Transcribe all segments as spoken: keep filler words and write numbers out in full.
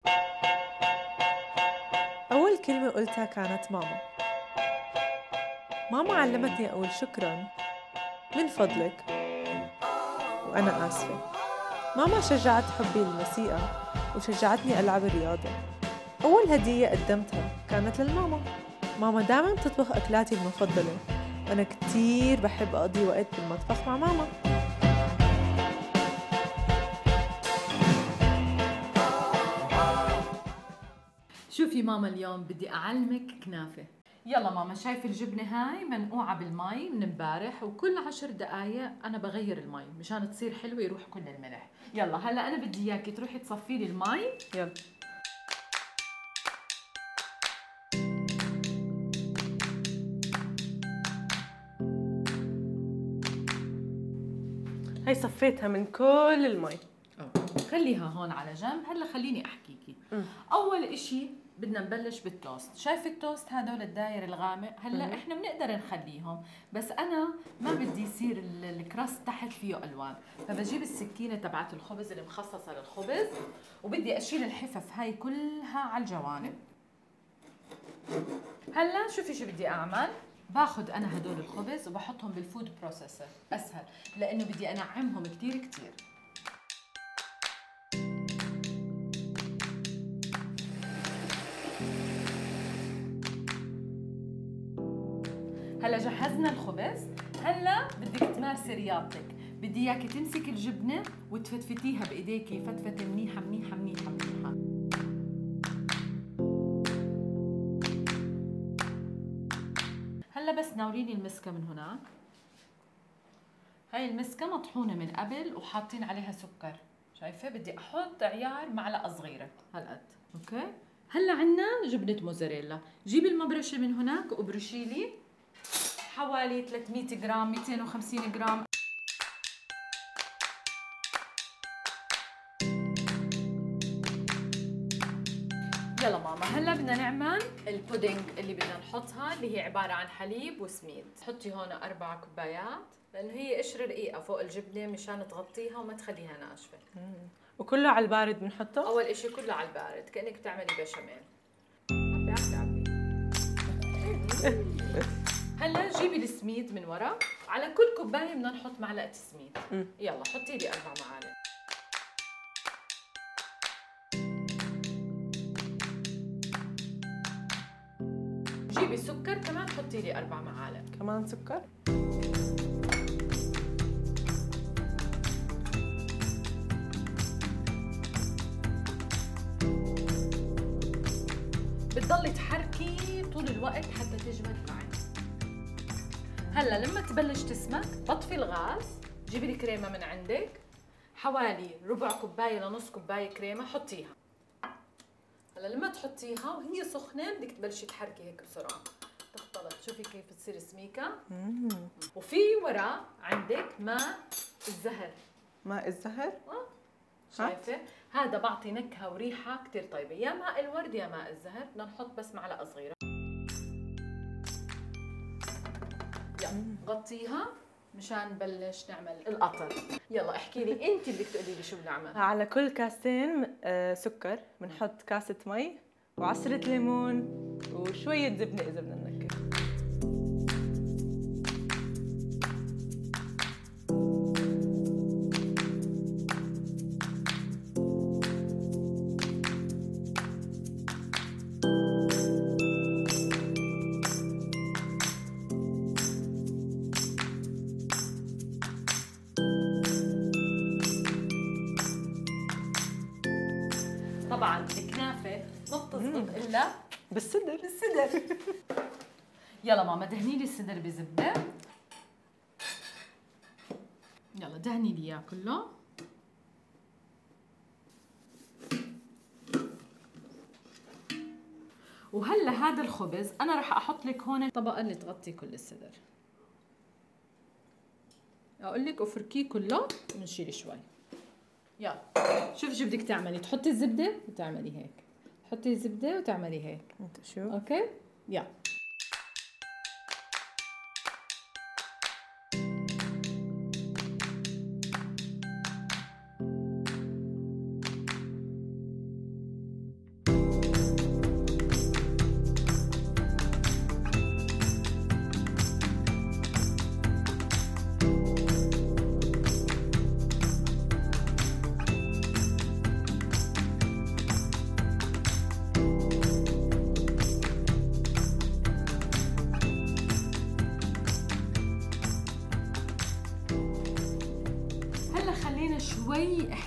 أول كلمة قلتها كانت ماما. ماما علمتني أقول شكراً، من فضلك، وأنا آسفة. ماما شجعت حبي للموسيقى وشجعتني ألعب الرياضة. أول هدية قدمتها كانت للماما. ماما دائماً بتطبخ أكلاتي المفضلة، وأنا كتير بحب أقضي وقت بالمطبخ مع ماما. شوفي ماما، اليوم بدي أعلمك كنافة. يلا ماما، شايفة الجبنة هاي منقوعة بالمي من امبارح، وكل عشر دقايق أنا بغير المي مشان تصير حلوة يروح كل الملح. يلا هلا أنا بدي إياكي تروحي تصفي لي المي. يلا. هاي صفيتها من كل المي. خليها هون على جنب. هلا خليني أحكيكي. م. أول إشي بدنا نبلش بالتوست. شايفة التوست هدول الداير الغامق؟ هلا مم. احنا بنقدر نخليهم، بس انا ما بدي يصير ال- الكراست تحت فيه الوان، فبجيب السكينه تبعت الخبز اللي مخصصه للخبز، وبدي اشيل الحفف هاي كلها على الجوانب. هلا شوفي شو بدي اعمل. باخذ انا هدول الخبز وبحطهم بالفود بروسيسور، اسهل لانه بدي انعمهم كتير كتير. هلا جهزنا الخبز. هلا بدك تمارسي رياضتك. بدي اياكي تمسكي الجبنه وتفتفتيها بايديكي فتفته منيحه منيحه منيحه منيحه. هلا بس ناوليني المسكه من هناك. هاي المسكه مطحونه من قبل وحاطين عليها سكر. شايفه؟ بدي احط عيار معلقه صغيره هالقد. اوكي. هلا عنا جبنه موزاريلا. جيبي المبرشه من هناك وابرشي لي حوالي ثلاثمية جرام مئتين وخمسين جرام. يلا ماما، هلا بدنا نعمل البودينج اللي بدنا نحطها، اللي هي عباره عن حليب وسميد. حطي هون اربع كوبايات، لانه هي قشره رقيقه فوق الجبنه مشان تغطيها وما تخليها ناشفه. وكله على البارد بنحطه؟ اول اشي كله على البارد، كانك بتعملي بشاميل. عبي عبي عبي. هلا جيبي السميد من ورا. على كل كوبايه بدنا نحط معلقه سميد. يلا حطي لي اربع معالق. جيبي سكر كمان حطي لي اربع معالق. كمان سكر؟ بتضلي تحركي طول الوقت حتى تجمد معي. هلا لما تبلش تسمك بطفي الغاز. جيبي الكريمه من عندك، حوالي ربع كوبايه لنص كوبايه كريمه حطيها. هلا لما تحطيها وهي سخنه بدك تبلشي تحركي هيك بسرعه تختلط. شوفي كيف تصير سميكه. وفي وراء عندك ماء الزهر. ماء الزهر؟ اه شايفه؟ هذا بعطي نكهه وريحه كثير طيبه. يا ماء الورد يا ماء الزهر. بدنا نحط بس معلقه صغيره. يلا غطيها مشان نبلش نعمل القطر. يلا احكي لي انت، بدك تقولي لي شو بنعمل. على كل كاستين آه، سكر بنحط كاسة مي وعصرة ليمون وشوية زبنة إذا بدنا ننكر. طبعا الكنافه ما بتزبط الا بالصدر. بالصدر. يلا ماما دهني لي الصدر بزبده. يلا دهني لي اياه كله. وهلا هذا الخبز انا راح احط لك هون طبقه اللي تغطي كل الصدر. اقول لك افركيه كله ونشيل شوي. يلا شوف شو بدك تعملي. تحطي الزبده وتعملي هيك، تحطي الزبده وتعملي هيك. انت شو؟ اوكي يلا.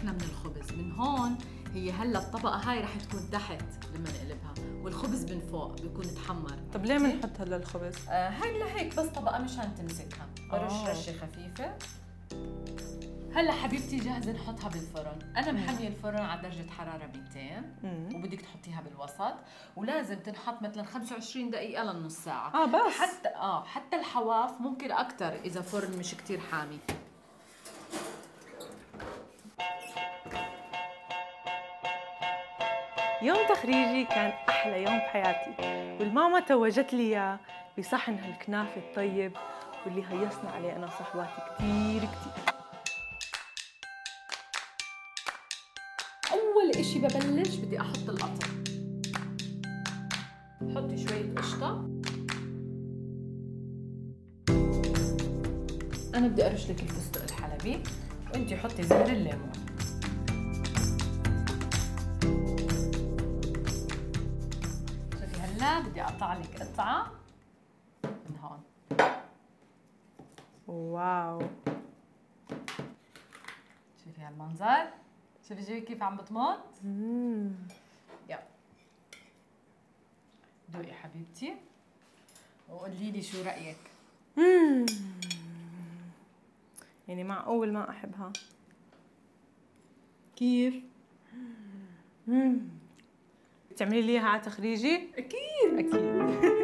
احنا من الخبز. من هون هي هلا الطبقة هاي رح تكون تحت لما نقلبها، والخبز من فوق بيكون تحمر. طب ليه بنحط هلا الخبز؟ آه هاي لهيك بس طبقة مشان تمسكها، برش آه. رشة خفيفة. هلا حبيبتي جاهزة نحطها بالفرن. أنا محمية الفرن على درجة حرارة مئتين، وبدك تحطيها بالوسط، ولازم تنحط مثلا خمسة وعشرين دقيقة لنص ساعة. اه بس حتى اه حتى الحواف ممكن أكتر إذا فرن مش كتير حامي. يوم تخريجي كان أحلى يوم بحياتي، والماما توجت لي إياه بصحن هالكنافة الطيب واللي هيصنا عليه أنا وصحباتي كتير كتير. أول إشي ببلش بدي أحط القطع. حطي شوية قشطة. أنا بدي أرش لك الفستق الحلبي، وأنتي حطي زهر الليمون. شوفي هلا بدي أقطع لك قطعة من هون. واو، شوفي هالمنظر، شوفي شوفي كيف عم بتمط. مم. يلا دوقي حبيبتي وقولي لي شو رأيك. مم. يعني معقول ما أحبها؟ كيف؟ مم. بتعملي لي إياها على تخريجي؟ أكيد أكيد.